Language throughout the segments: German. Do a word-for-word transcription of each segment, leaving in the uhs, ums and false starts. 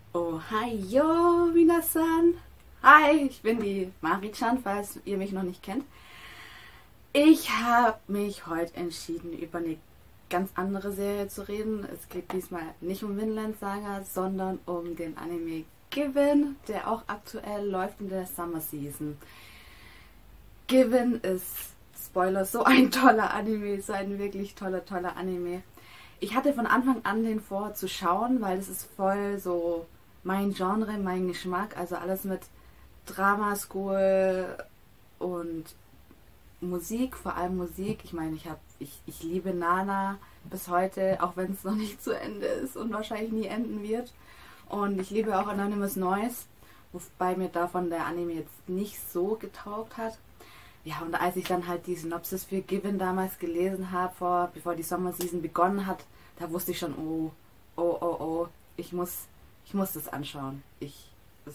Oh, hi, yo, Minasan. Hi, ich bin die Mari-chan, falls ihr mich noch nicht kennt. Ich habe mich heute entschieden, über eine ganz andere Serie zu reden. Es geht diesmal nicht um Vinland Saga, sondern um den Anime Given, der auch aktuell läuft in der Summer Season. Given ist, Spoiler, so ein toller Anime, so ein wirklich toller, toller Anime. Ich hatte von Anfang an den vor zu schauen, weil es ist voll so mein Genre, mein Geschmack, also alles mit Drama School und Musik, vor allem Musik. Ich meine, ich habe, ich, ich liebe Nana bis heute, auch wenn es noch nicht zu Ende ist und wahrscheinlich nie enden wird. Und ich liebe auch Anonymous Noise, wobei mir davon der Anime jetzt nicht so getaugt hat. Ja, und als ich dann halt die Synopsis für Given damals gelesen habe, vor, bevor die Summer Season begonnen hat, da wusste ich schon, oh, oh, oh, oh, ich muss, ich muss das anschauen. Ich, das,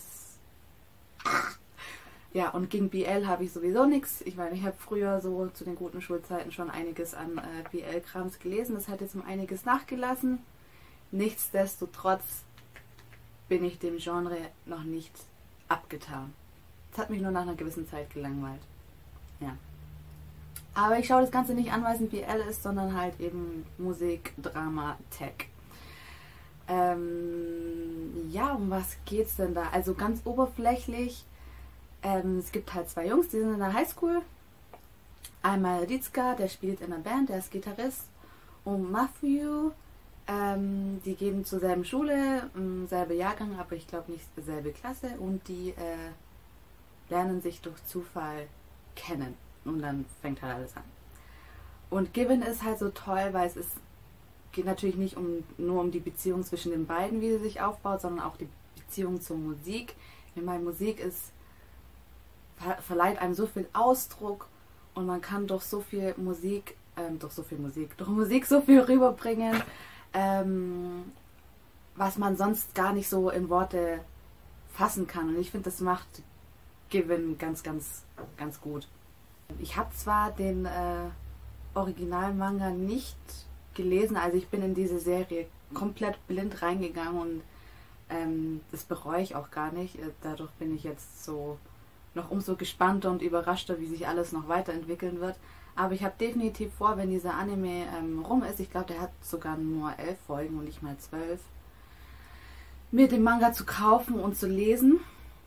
ja, und gegen B L habe ich sowieso nichts. Ich meine, ich habe früher so zu den guten Schulzeiten schon einiges an äh, B L-Krams gelesen. Das hat jetzt um einiges nachgelassen. Nichtsdestotrotz bin ich dem Genre noch nicht abgetan. Es hat mich nur nach einer gewissen Zeit gelangweilt. Ja. Aber ich schaue das Ganze nicht an, weil es ein B L ist, sondern halt eben Musik, Drama, Tech. Ähm, ja, um was geht's denn da? Also ganz oberflächlich, ähm, es gibt halt zwei Jungs, die sind in der Highschool. Einmal Ritsuka, der spielt in einer Band, der ist Gitarrist. Und Matthew, ähm, die gehen zur selben Schule, ähm, selbe Jahrgang, aber ich glaube nicht selbe Klasse. Und die äh, lernen sich durch Zufall kennen. Und dann fängt halt alles an. Und Given ist halt so toll, weil es ist, geht natürlich nicht um, nur um die Beziehung zwischen den beiden, wie sie sich aufbaut, sondern auch die Beziehung zur Musik. Ich meine, Musik ist, ver verleiht einem so viel Ausdruck und man kann durch so viel Musik, ähm, durch so viel Musik, durch Musik so viel rüberbringen, ähm, was man sonst gar nicht so in Worte fassen kann. Und ich finde, das macht Given ganz, ganz, ganz gut. Ich habe zwar den äh, Originalmanga nicht gelesen, also ich bin in diese Serie komplett blind reingegangen und ähm, das bereue ich auch gar nicht. Dadurch bin ich jetzt so noch umso gespannter und überraschter, wie sich alles noch weiterentwickeln wird. Aber ich habe definitiv vor, wenn dieser Anime ähm, rum ist, ich glaube, der hat sogar nur elf Folgen und nicht mal zwölf, mir den Manga zu kaufen und zu lesen.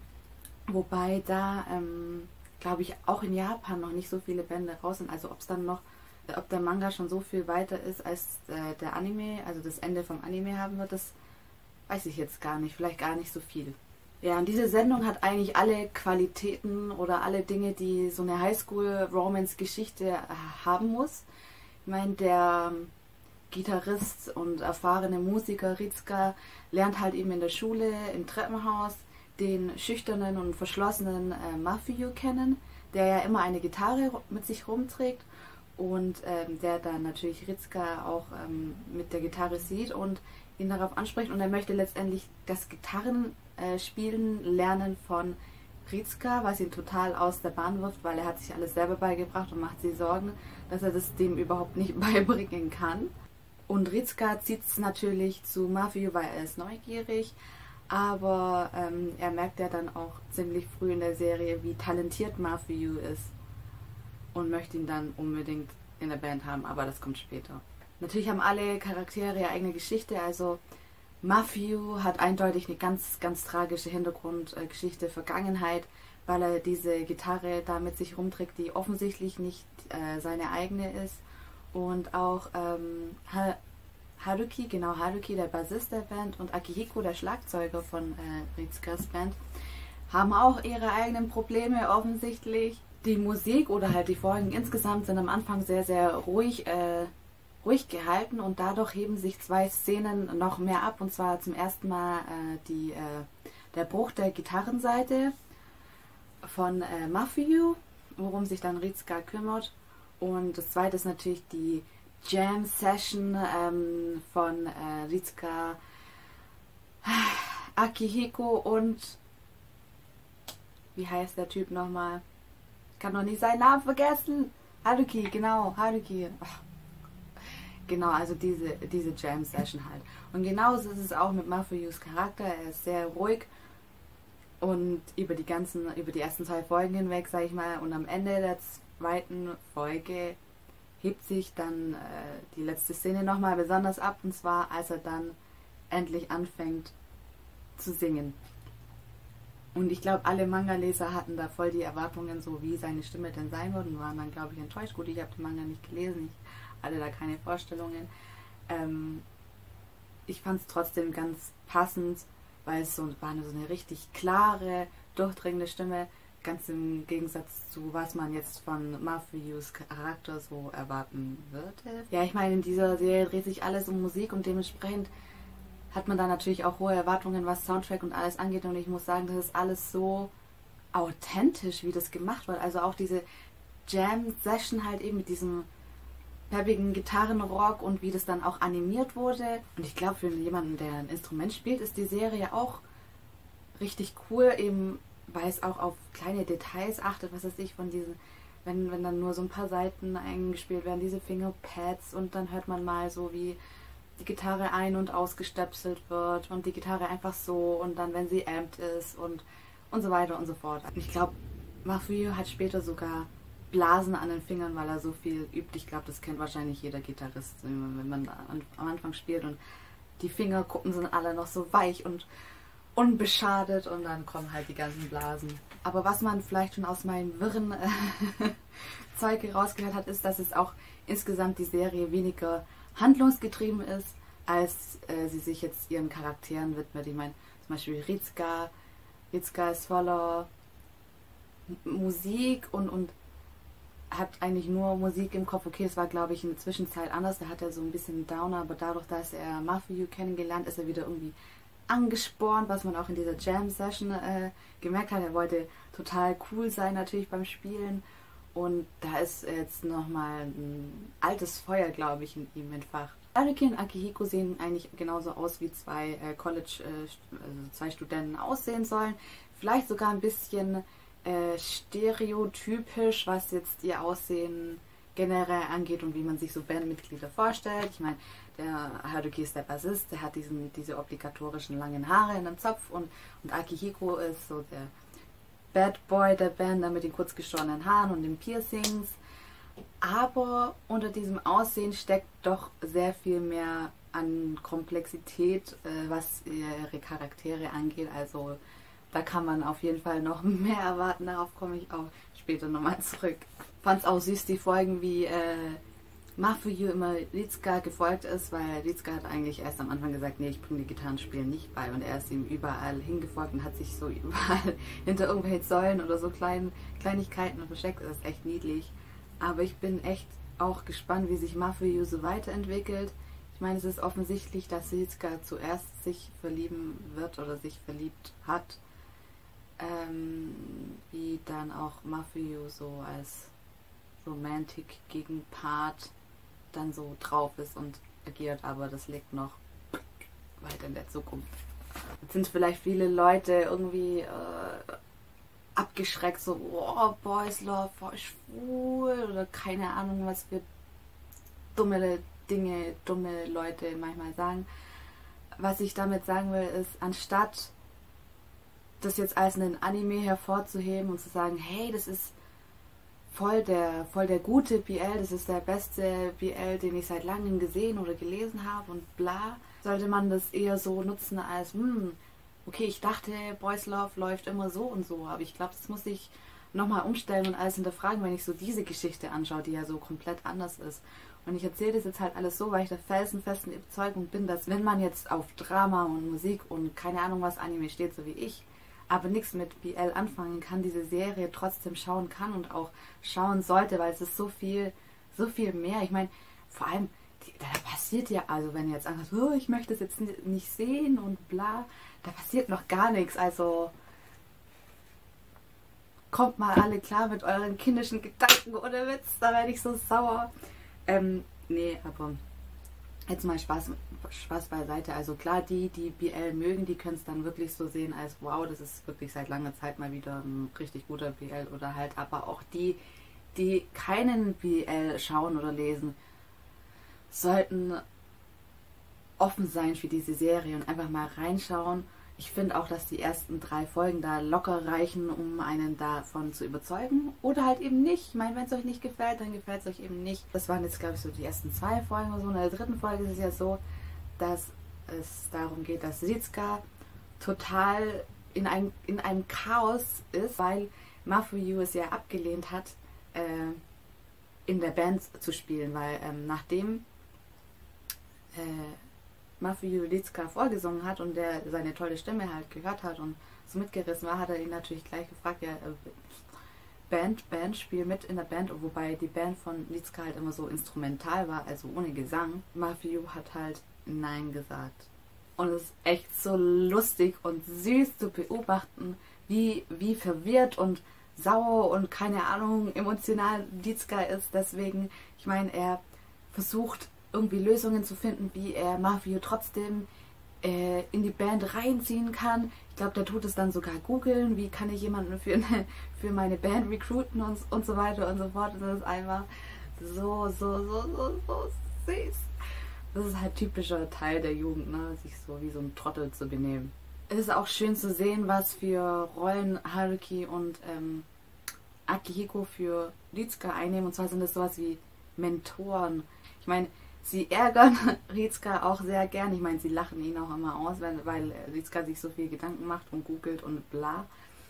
Wobei da, ähm, glaube ich, auch in Japan noch nicht so viele Bände raus sind. Also ob es dann noch, ob der Manga schon so viel weiter ist als äh, der Anime, also das Ende vom Anime haben wird, das weiß ich jetzt gar nicht. Vielleicht gar nicht so viel. Ja, und diese Sendung hat eigentlich alle Qualitäten oder alle Dinge, die so eine Highschool-Romance-Geschichte äh, haben muss. Ich meine, der ähm, Gitarrist und erfahrene Musiker Ritsuka lernt halt eben in der Schule, im Treppenhaus, den schüchternen und verschlossenen äh, Matthew kennen, der ja immer eine Gitarre mit sich rumträgt und ähm, der dann natürlich Ritsuka auch ähm, mit der Gitarre sieht und ihn darauf anspricht und er möchte letztendlich das Gitarrenspielen äh, lernen von Ritsuka, was ihn total aus der Bahn wirft, weil er hat sich alles selber beigebracht und macht sich Sorgen, dass er das dem überhaupt nicht beibringen kann. Und Ritsuka zieht es natürlich zu Matthew, weil er ist neugierig. Aber ähm, er merkt ja dann auch ziemlich früh in der Serie, wie talentiert Matthew ist und möchte ihn dann unbedingt in der Band haben, aber das kommt später. Natürlich haben alle Charaktere ihre eigene Geschichte, also Matthew hat eindeutig eine ganz, ganz tragische Hintergrundgeschichte, Vergangenheit, weil er diese Gitarre da mit sich rumträgt, die offensichtlich nicht äh, seine eigene ist. Und auch ähm, Haruki, genau, Haruki, der Bassist der Band, und Akihiko, der Schlagzeuger von äh, Ritsukas Band, haben auch ihre eigenen Probleme offensichtlich. Die Musik oder halt die Folgen insgesamt sind am Anfang sehr, sehr ruhig, äh, ruhig gehalten und dadurch heben sich zwei Szenen noch mehr ab. Und zwar zum ersten Mal äh, die, äh, der Bruch der Gitarrenseite von äh, Matthew, worum sich dann Ritsuka kümmert. Und das zweite ist natürlich die Jam Session ähm, von äh, Ritsuka, Akihiko und wie heißt der Typ nochmal? Kann doch nicht seinen Namen vergessen. Haruki, genau, Haruki. Genau, also diese, diese Jam-Session halt. Und genauso ist es auch mit Mafuyus Charakter. Er ist sehr ruhig und über die ganzen, über die ersten zwei Folgen hinweg, sag ich mal, und am Ende der zweiten Folge hebt sich dann äh, die letzte Szene nochmal besonders ab, und zwar als er dann endlich anfängt zu singen. Und ich glaube, alle Manga-Leser hatten da voll die Erwartungen, so wie seine Stimme denn sein wird, und waren dann, glaube ich, enttäuscht. Gut, ich habe den Manga nicht gelesen, ich hatte da keine Vorstellungen. Ähm, ich fand es trotzdem ganz passend, weil es so war so eine richtig klare, durchdringende Stimme, ganz im Gegensatz zu was man jetzt von Mafuyus Charakter so erwarten würde. Ja, ich meine, in dieser Serie dreht sich alles um Musik, und dementsprechend hat man da natürlich auch hohe Erwartungen, was Soundtrack und alles angeht, und ich muss sagen, das ist alles so authentisch, wie das gemacht wird. Also auch diese Jam-Session halt eben mit diesem peppigen Gitarrenrock und wie das dann auch animiert wurde. Und ich glaube, für jemanden, der ein Instrument spielt, ist die Serie auch richtig cool, eben weil es auch auf kleine Details achtet, was weiß ich, von diesen, wenn, wenn dann nur so ein paar Seiten eingespielt werden, diese Fingerpads, und dann hört man mal so, wie die Gitarre ein- und ausgestöpselt wird und die Gitarre einfach so, und dann, wenn sie amped ist und, und so weiter und so fort. Ich glaube, Mafuyu hat später sogar Blasen an den Fingern, weil er so viel übt. Ich glaube, das kennt wahrscheinlich jeder Gitarrist, wenn man an, am Anfang spielt und die Fingerkuppen sind alle noch so weich und unbeschadet, und dann kommen halt die ganzen Blasen. Aber was man vielleicht schon aus meinem wirren äh, Zeug herausgehört hat, ist, dass es auch insgesamt die Serie weniger handlungsgetrieben ist, als äh, sie sich jetzt ihren Charakteren widmet. Ich meine, zum Beispiel Ritsuka. Ritsuka ist voller Musik und, und hat eigentlich nur Musik im Kopf. Okay, es war, glaube ich, in der Zwischenzeit anders. Da hat er so ein bisschen Downer, aber dadurch, dass er Mafuyu kennengelernt, ist er wieder irgendwie angespornt, was man auch in dieser Jam-Session äh, gemerkt hat. Er wollte total cool sein natürlich beim Spielen, und da ist jetzt nochmal ein altes Feuer, glaube ich, in ihm entfacht. Haruki und Akihiko sehen eigentlich genauso aus, wie zwei äh, College, äh, also zwei Studenten aussehen sollen. Vielleicht sogar ein bisschen äh, stereotypisch, was jetzt ihr Aussehen generell angeht und wie man sich so Bandmitglieder vorstellt. Ich meine, der Haruki ist der Bassist, der hat diesen, diese obligatorischen langen Haare in einem Zopf, und, und Akihiko ist so der Bad Boy der Band, mit den kurz geschorenen Haaren und den Piercings. Aber unter diesem Aussehen steckt doch sehr viel mehr an Komplexität, äh, was ihre Charaktere angeht. Also da kann man auf jeden Fall noch mehr erwarten. Darauf komme ich auch später nochmal zurück. Fand es auch süß, die Folgen, wie äh, Mafuyu immer Ritsuka gefolgt ist, weil Ritsuka hat eigentlich erst am Anfang gesagt, nee, ich bringe die Gitarrenspielen nicht bei, und er ist ihm überall hingefolgt und hat sich so überall hinter irgendwelchen Säulen oder so kleinen Kleinigkeiten versteckt. Das ist echt niedlich. Aber ich bin echt auch gespannt, wie sich Mafuyu so weiterentwickelt. Ich meine, es ist offensichtlich, dass Ritsuka zuerst sich verlieben wird oder sich verliebt hat. Ähm, wie dann auch Mafuyu so als Romantic-Gegenpart dann so drauf ist und agiert, aber das liegt noch weit in der Zukunft. Jetzt sind vielleicht viele Leute irgendwie äh, abgeschreckt, so, oh, Boys Love, voll schwul, oder keine Ahnung, was für dumme Dinge, dumme Leute manchmal sagen. Was ich damit sagen will, ist, anstatt das jetzt als einen Anime hervorzuheben und zu sagen, hey, das ist voll der, voll der gute B L, das ist der beste B L, den ich seit langem gesehen oder gelesen habe und bla, sollte man das eher so nutzen als, hm, okay, ich dachte, Boys Love läuft immer so und so, aber ich glaube, das muss ich nochmal umstellen und alles hinterfragen, wenn ich so diese Geschichte anschaue, die ja so komplett anders ist. Und ich erzähle das jetzt halt alles so, weil ich der felsenfesten Überzeugung bin, dass wenn man jetzt auf Drama und Musik und keine Ahnung was Anime steht, so wie ich, aber nichts mit B L anfangen kann, diese Serie trotzdem schauen kann und auch schauen sollte, weil es ist so viel, so viel mehr. Ich meine, vor allem, die, da passiert ja, also wenn ihr jetzt einfach so, oh, ich möchte es jetzt nicht sehen und bla, da passiert noch gar nichts. Also kommt mal alle klar mit euren kindischen Gedanken, ohne Witz, da werde ich so sauer. Ähm, nee, aber jetzt mal Spaß, Spaß beiseite. Also klar, die, die B L mögen, die können es dann wirklich so sehen als, wow, das ist wirklich seit langer Zeit mal wieder ein richtig guter B L. Oder halt aber auch die, die keinen B L schauen oder lesen, sollten offen sein für diese Serie und einfach mal reinschauen. Ich finde auch, dass die ersten drei Folgen da locker reichen, um einen davon zu überzeugen. Oder halt eben nicht. Ich meine, wenn es euch nicht gefällt, dann gefällt es euch eben nicht. Das waren jetzt, glaube ich, so die ersten zwei Folgen oder so. In der dritten Folge ist es ja so, dass es darum geht, dass Ritsuka total in, ein, in einem Chaos ist, weil Mafuyu es ja abgelehnt hat, äh, in der Band zu spielen. Weil ähm, nachdem äh, Mafuyu Ritsuka vorgesungen hat und der seine tolle Stimme halt gehört hat und so mitgerissen war, hat er ihn natürlich gleich gefragt, ja, Band, Band, spiel mit in der Band, wobei die Band von Ritsuka halt immer so instrumental war, also ohne Gesang. Mafuyu hat halt Nein gesagt. Und es ist echt so lustig und süß zu beobachten, wie, wie verwirrt und sauer und keine Ahnung emotional Ritsuka ist. Deswegen, ich meine, er versucht irgendwie Lösungen zu finden, wie er Mafuyu trotzdem äh, in die Band reinziehen kann. Ich glaube, der tut es dann sogar googeln, wie kann ich jemanden für, eine, für meine Band recruiten und, und so weiter und so fort. Und das ist einfach so, so, so, so, so süß. Das ist halt typischer Teil der Jugend, ne? Sich so wie so ein Trottel zu benehmen. Es ist auch schön zu sehen, was für Rollen Haruki und ähm, Akihiko für Ritsuka einnehmen. Und zwar sind das sowas wie Mentoren. Ich meine, sie ärgern Ritsuka auch sehr gern. Ich meine, sie lachen ihn auch immer aus, weil, weil Ritsuka sich so viel Gedanken macht und googelt und bla.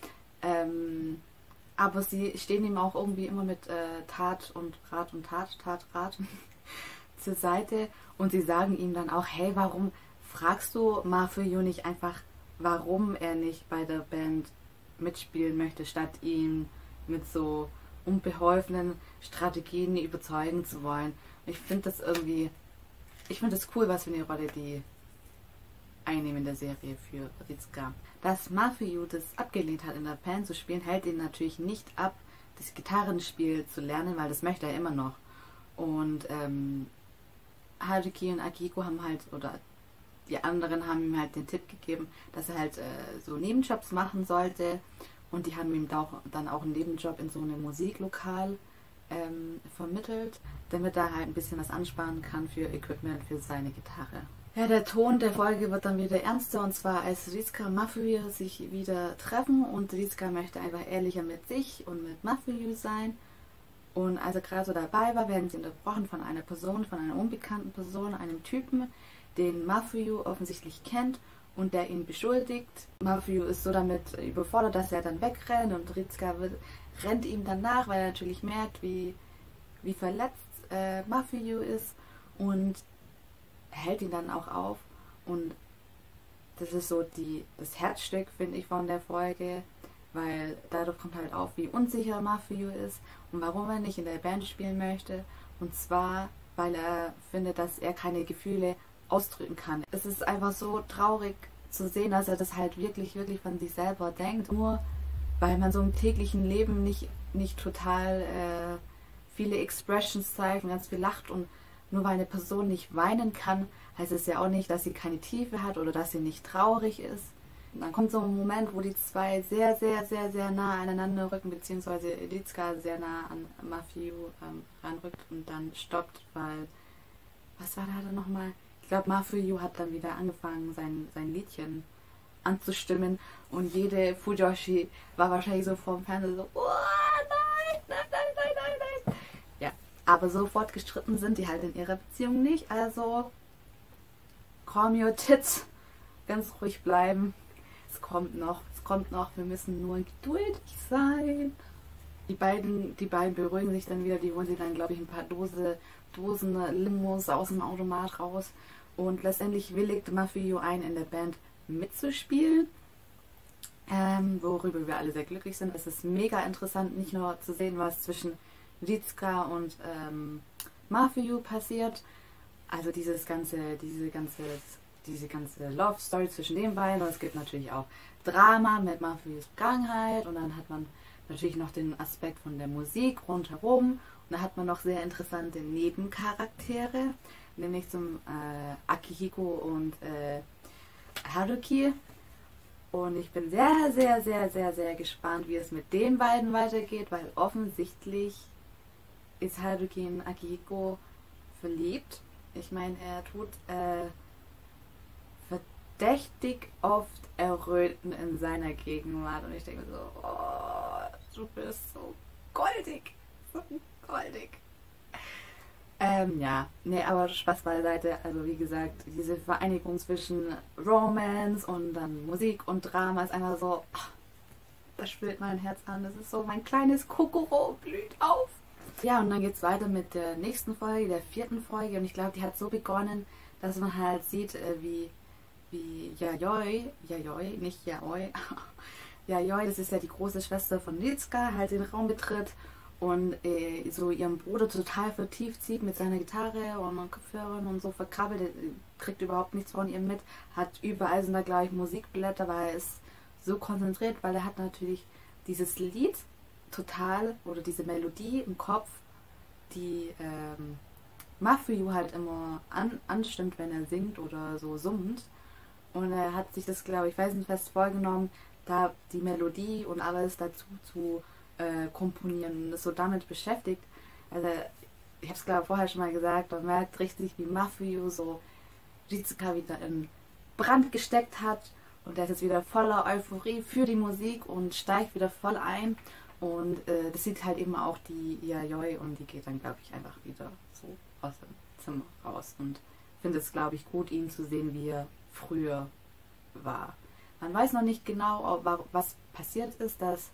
Ähm, aber sie stehen ihm auch irgendwie immer mit äh, Tat und Rat und Tat, Tat, Rat zur Seite. Und sie sagen ihm dann auch, hey, warum fragst du Mafuyu nicht einfach, warum er nicht bei der Band mitspielen möchte, statt ihn mit so unbeholfenen Strategien überzeugen zu wollen. Ich finde das irgendwie, ich finde das cool, was für eine Rolle die einnehmen in der Serie für Ritsuka. Dass Mafuyu das abgelehnt hat, in der Band zu spielen, hält ihn natürlich nicht ab, das Gitarrenspiel zu lernen, weil das möchte er immer noch. Und ähm, Haruki und Akihiko haben halt, oder die anderen haben ihm halt den Tipp gegeben, dass er halt äh, so Nebenjobs machen sollte. Und die haben ihm auch, dann auch einen Nebenjob in so einem Musiklokal ähm, vermittelt, damit er halt ein bisschen was ansparen kann für Equipment für seine Gitarre. Ja, der Ton der Folge wird dann wieder ernster, und zwar als Ritsuka und Mafuyu sich wieder treffen und Ritsuka möchte einfach ehrlicher mit sich und mit Mafuyu sein. Und als er gerade so dabei war, werden sie unterbrochen von einer Person, von einer unbekannten Person, einem Typen, den Mafuyu offensichtlich kennt und der ihn beschuldigt. Mafuyu ist so damit überfordert, dass er dann wegrennt, und Ritsuka wird, rennt ihm dann nach, weil er natürlich merkt, wie, wie verletzt äh, Mafuyu ist, und hält ihn dann auch auf. Und das ist so die, das Herzstück, finde ich, von der Folge, weil dadurch kommt halt auf, wie unsicher Mafuyu ist und warum er nicht in der Band spielen möchte. Und zwar, weil er findet, dass er keine Gefühle ausdrücken kann. Es ist einfach so traurig zu sehen, dass er das halt wirklich, wirklich von sich selber denkt. Nur weil man so im täglichen Leben nicht, nicht total äh, viele Expressions zeigt und ganz viel lacht, und nur weil eine Person nicht weinen kann, heißt es ja auch nicht, dass sie keine Tiefe hat oder dass sie nicht traurig ist. Und dann kommt so ein Moment, wo die zwei sehr, sehr, sehr, sehr nah aneinander rücken, beziehungsweise Ritsuka sehr nah an Mafuyu ähm, ranrückt und dann stoppt, weil, was war da dann nochmal? Ich glaube, Mafuyu hat dann wieder angefangen, sein, sein Liedchen anzustimmen, und jede Fujoshi war wahrscheinlich so vor dem Fernseher so, oh nein, nein, nein, nein, nein, nein. Ja, aber so fortgeschritten sind die halt in ihrer Beziehung nicht, also calm your tits, ganz ruhig bleiben. Es kommt noch, es kommt noch, wir müssen nur geduldig sein. Die beiden, die beiden beruhigen sich dann wieder, die holen sich dann, glaube ich, ein paar Dose, Dosen Limos aus dem Automat raus, und letztendlich willigt Mafuyu ein, in der Band mitzuspielen, ähm, worüber wir alle sehr glücklich sind. Es ist mega interessant, nicht nur zu sehen, was zwischen Ritsuka und ähm, Mafuyu passiert, also dieses ganze, diese ganze diese ganze Love Story zwischen den beiden, und es gibt natürlich auch Drama mit Mafuyus Vergangenheit, und dann hat man natürlich noch den Aspekt von der Musik rundherum, und da hat man noch sehr interessante Nebencharaktere, nämlich zum äh, Akihiko und äh, Haruki, und ich bin sehr, sehr, sehr, sehr, sehr gespannt, wie es mit den beiden weitergeht, weil offensichtlich ist Haruki in Akihiko verliebt. Ich meine, er tut äh, verdächtig oft erröten in seiner Gegenwart. Und ich denke so, oh, du bist so goldig. So goldig. Ähm, ja, nee, aber Spaß beiseite. Also wie gesagt, diese Vereinigung zwischen Romance und dann Musik und Drama ist einfach so, ach, das spürt mein Herz an. Das ist so, mein kleines Kokoro blüht auf. Ja, und dann geht es weiter mit der nächsten Folge, der vierten Folge. Und ich glaube, die hat so begonnen, dass man halt sieht, äh, wie, wie Yayoi, Yayoi, nicht Yaoi, Yayoi, das ist ja die große Schwester von Ritsuka, halt den Raum betritt und äh, so ihren Bruder total vertieft sieht mit seiner Gitarre und Kopfhörern und so verkrabbelt, er kriegt überhaupt nichts von ihr mit, hat überall sind da gleich Musikblätter, weil er ist so konzentriert, weil er hat natürlich dieses Lied total, oder diese Melodie im Kopf, die ähm, Mafuyu halt immer an, anstimmt, wenn er singt oder so summt. Und er hat sich das, glaube ich, weiß nicht, fest vorgenommen, da die Melodie und alles dazu zu äh, komponieren und ist so damit beschäftigt. Also ich habe es, glaube ich, vorher schon mal gesagt, man merkt richtig, wie Mafuyu so Ritsuka wieder in Brand gesteckt hat und der ist jetzt wieder voller Euphorie für die Musik und steigt wieder voll ein. Und äh, das sieht halt eben auch die Yayoi und die geht dann, glaube ich, einfach wieder so aus dem Zimmer raus. Und finde es, glaube ich, gut, ihn zu sehen, wie er früher war. Man weiß noch nicht genau, was passiert ist, dass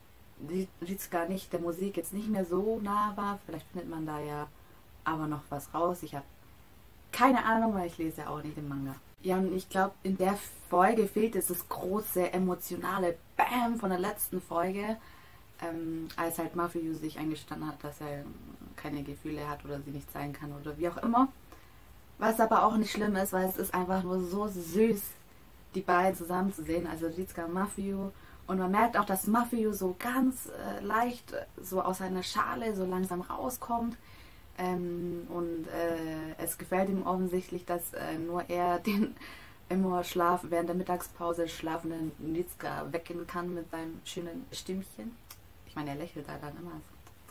Ritsuka nicht der Musik jetzt nicht mehr so nah war. Vielleicht findet man da ja aber noch was raus. Ich habe keine Ahnung, weil ich lese ja auch nicht den Manga. Ja, und ich glaube, in der Folge fehlt es das große emotionale Bam von der letzten Folge. Ähm, als halt Mafuyu sich eingestanden hat, dass er keine Gefühle hat oder sie nicht zeigen kann oder wie auch immer. Was aber auch nicht schlimm ist, weil es ist einfach nur so süß, die beiden zusammen zu sehen, also Ritsuka und Mafuyu. Und man merkt auch, dass Mafuyu so ganz äh, leicht äh, so aus seiner Schale so langsam rauskommt. Ähm, und äh, es gefällt ihm offensichtlich, dass äh, nur er den immer Schlaf während der Mittagspause schlafenden Ritsuka wecken kann mit seinem schönen Stimmchen. Ich meine, er lächelt da dann immer.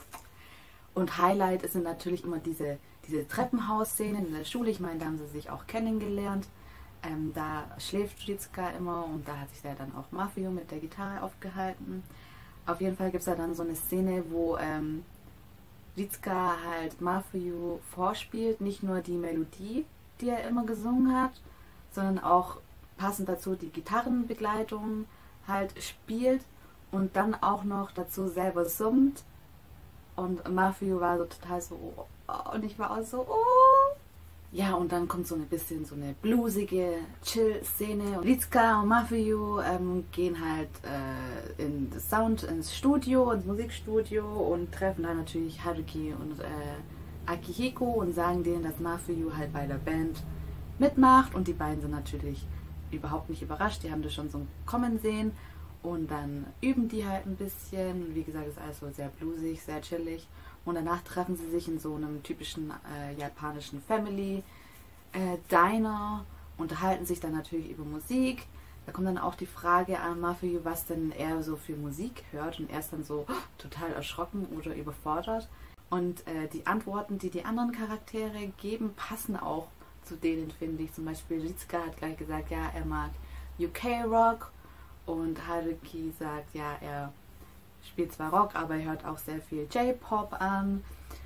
Und Highlight sind natürlich immer diese, diese Treppenhausszenen in der Schule. Ich meine, da haben sie sich auch kennengelernt. Ähm, da schläft Ritsuka immer und da hat sich ja dann auch Mafuyu mit der Gitarre aufgehalten. Auf jeden Fall gibt es da dann so eine Szene, wo ähm, Ritsuka halt Mafuyu vorspielt. Nicht nur die Melodie, die er immer gesungen hat, sondern auch passend dazu die Gitarrenbegleitung halt spielt. Und dann auch noch dazu selber summt. Und Mafuyu war so total so, oh, und ich war auch so, oh. Ja, und dann kommt so ein bisschen so eine bluesige Chill-Szene. Und Ritsuka und Mafuyu ähm, gehen halt äh, in das Sound, ins Studio, ins Musikstudio und treffen dann natürlich Haruki und äh, Akihiko und sagen denen, dass Mafuyu halt bei der Band mitmacht. Und die beiden sind natürlich überhaupt nicht überrascht, die haben das schon so kommen sehen. Und dann üben die halt ein bisschen. Wie gesagt, ist alles so sehr bluesig, sehr chillig. Und danach treffen sie sich in so einem typischen äh, japanischen Family äh, Diner, unterhalten sich dann natürlich über Musik. Da kommt dann auch die Frage an Mafuyu, was denn er so für Musik hört. Und er ist dann so oh, total erschrocken oder überfordert. Und äh, die Antworten, die die anderen Charaktere geben, passen auch zu denen, finde ich. Zum Beispiel Ritsuka hat gleich gesagt, ja, er mag U K-Rock. Und Haruki sagt, ja, er spielt zwar Rock, aber er hört auch sehr viel J-Pop an.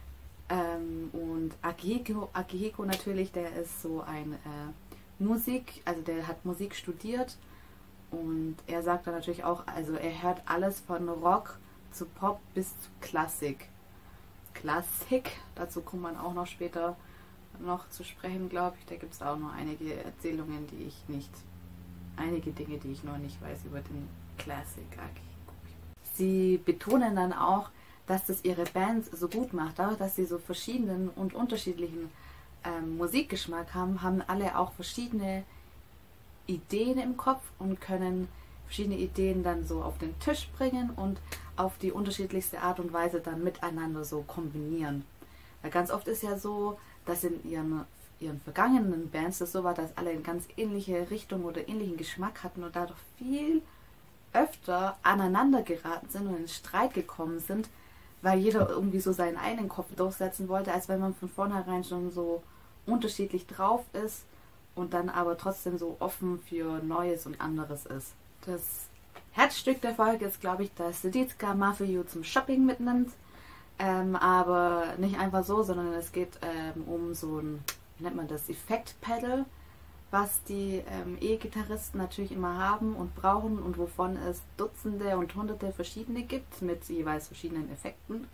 Ähm, und Akihiko, Akihiko natürlich, der ist so ein äh, Musik, also der hat Musik studiert. Und er sagt dann natürlich auch, also er hört alles von Rock zu Pop bis zu Klassik. Klassik, dazu kommt man auch noch später noch zu sprechen, glaube ich. Da gibt es auch noch einige Erzählungen, die ich nicht einige Dinge, die ich noch nicht weiß über den Classic Akihiko. Sie betonen dann auch, dass das ihre Band so gut macht. Dadurch, dass sie so verschiedenen und unterschiedlichen ähm, Musikgeschmack haben, haben alle auch verschiedene Ideen im Kopf und können verschiedene Ideen dann so auf den Tisch bringen und auf die unterschiedlichste Art und Weise dann miteinander so kombinieren. Weil ganz oft ist ja so, dass in ihren ihren vergangenen Bands das so war, dass alle eine ganz ähnliche Richtung oder ähnlichen Geschmack hatten und dadurch viel öfter aneinander geraten sind und in Streit gekommen sind, weil jeder irgendwie so seinen eigenen Kopf durchsetzen wollte, als wenn man von vornherein schon so unterschiedlich drauf ist und dann aber trotzdem so offen für Neues und anderes ist. Das Herzstück der Folge ist, glaube ich, dass Seditzka Mafuyu zum Shopping mitnimmt. Ähm, aber nicht einfach so, sondern es geht ähm, um so ein, wie nennt man das, Effekt-Pedal, was die ähm, E-Gitarristen natürlich immer haben und brauchen und wovon es Dutzende und Hunderte verschiedene gibt, mit jeweils verschiedenen Effekten,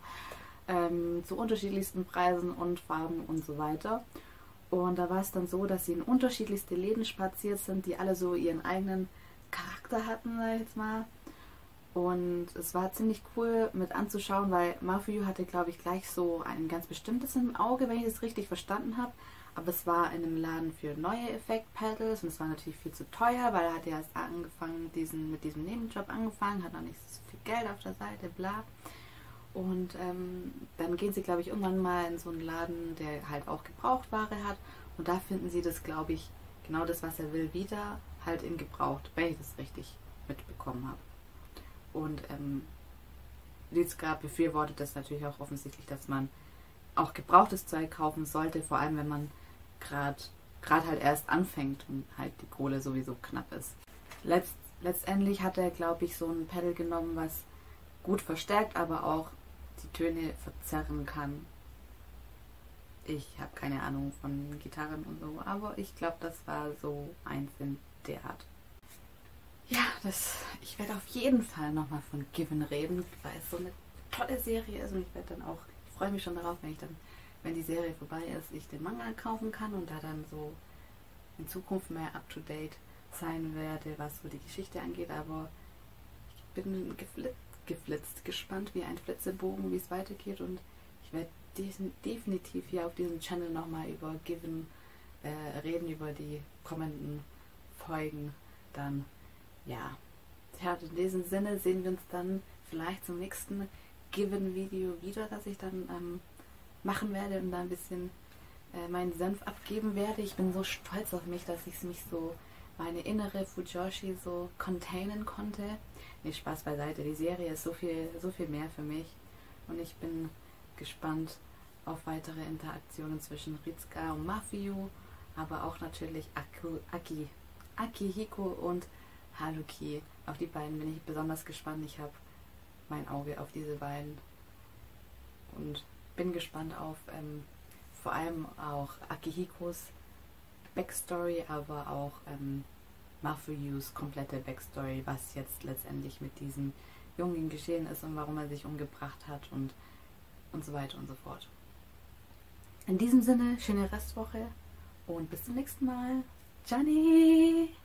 ähm, zu unterschiedlichsten Preisen und Farben und so weiter. Und da war es dann so, dass sie in unterschiedlichste Läden spaziert sind, die alle so ihren eigenen Charakter hatten, sag ich jetzt mal. Und es war ziemlich cool mit anzuschauen, weil Mafuyu hatte, glaube ich, gleich so ein ganz bestimmtes im Auge, wenn ich das richtig verstanden habe. Aber es war in einem Laden für neue Effekt-Pedals und es war natürlich viel zu teuer, weil er hatte erst angefangen, diesen, mit diesem Nebenjob angefangen, hat noch nicht so viel Geld auf der Seite, bla. Und ähm, dann gehen sie, glaube ich, irgendwann mal in so einen Laden, der halt auch Gebrauchtware hat. Und da finden sie das, glaube ich, genau das, was er will, wieder halt in Gebraucht, wenn ich das richtig mitbekommen habe. Und ähm, Seditzka befürwortet das natürlich auch offensichtlich, dass man auch gebrauchtes Zeug kaufen sollte, vor allem wenn man gerade gerade halt erst anfängt und halt die Kohle sowieso knapp ist. Letzt, letztendlich hat er, glaube ich, so ein Pedal genommen, was gut verstärkt, aber auch die Töne verzerren kann. Ich habe keine Ahnung von Gitarren und so, aber ich glaube, das war so eins in der Art. Ja, das, ich werde auf jeden Fall nochmal von Given reden, weil es so eine tolle Serie ist und ich werde dann auch, ich freue mich schon darauf, wenn ich dann, wenn die Serie vorbei ist, ich den Manga kaufen kann und da dann so in Zukunft mehr up-to-date sein werde, was so die Geschichte angeht, aber ich bin geflitzt, geflitzt gespannt wie ein Flitzebogen, wie es weitergeht und ich werde definitiv hier auf diesem Channel nochmal über Given äh, reden, über die kommenden Folgen dann. Ja, ja, in diesem Sinne sehen wir uns dann vielleicht zum nächsten Given-Video wieder, das ich dann ähm, machen werde und da ein bisschen äh, meinen Senf abgeben werde. Ich bin so stolz auf mich, dass ich mich so, meine innere Fujoshi so containen konnte. Nee, Spaß beiseite, die Serie ist so viel, so viel mehr für mich und ich bin gespannt auf weitere Interaktionen zwischen Ritsuka und Mafuyu, aber auch natürlich Aku, Aki, Akihiko und Haruki. Auf die beiden bin ich besonders gespannt. Ich habe mein Auge auf diese beiden und bin gespannt auf ähm, vor allem auch Akihikos Backstory, aber auch ähm, Mafuyus komplette Backstory, was jetzt letztendlich mit diesem Jungen geschehen ist und warum er sich umgebracht hat und, und so weiter und so fort. In diesem Sinne, schöne Restwoche und bis zum nächsten Mal. Gianni!